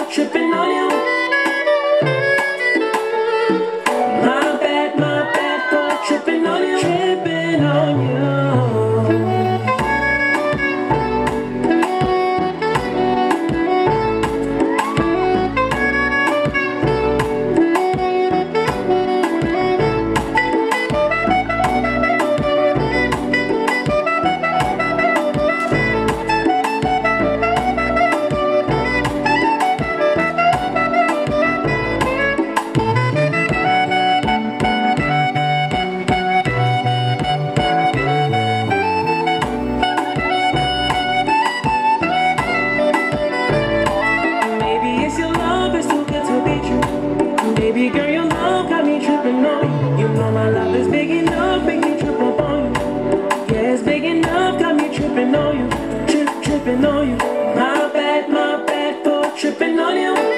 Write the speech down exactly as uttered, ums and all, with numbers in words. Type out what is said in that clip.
tripping on you. My bad, my bad for tripping on you. Tripping on you. Baby girl, your love got me tripping on you. You know my love is big enough, make me trip up on you. Yeah, it's big enough, got me tripping on you. Trip, tripping on you. My bad, my bad for tripping on you.